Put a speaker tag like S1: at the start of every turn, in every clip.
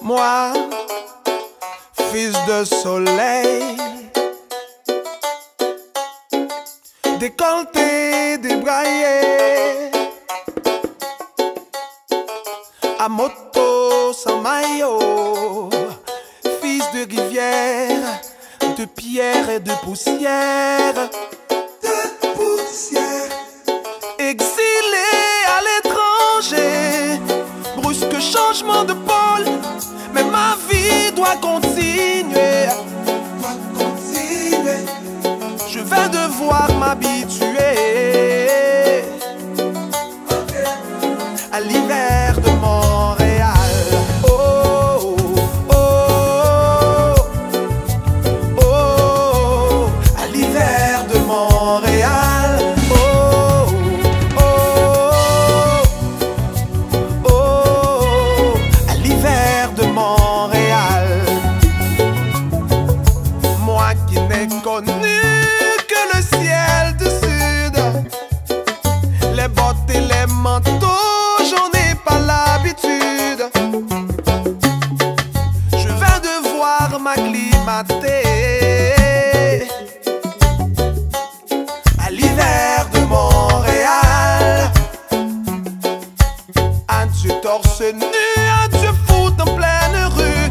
S1: Moi, fils de soleil, décolleté, débraillé, à moto sans maillot, fils de rivière, de pierre et de poussière, exilé à l'étranger, brusque changement de pôle, mais ma vie doit continuer. Je vais devoir m'habituer à l'hiver de Montréal. Oh, oh, oh, oh, à l'hiver de Montréal. Oh, oh, oh, oh, à l'hiver de Montréal. Moi qui n'ai connu que le ciel du sud, les bottes et les manteaux, j'en ai pas l'habitude. Je vais devoir m'acclimater à l'hiver de Montréal. Adieu torse nu, adieu foot en pleine rue.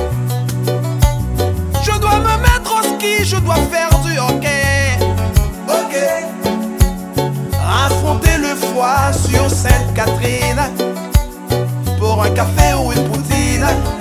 S1: Je dois me mettre au ski, je dois faire du hockey. Ok. Affronter le froid sur Sainte-Catherine pour un café ou une poutine.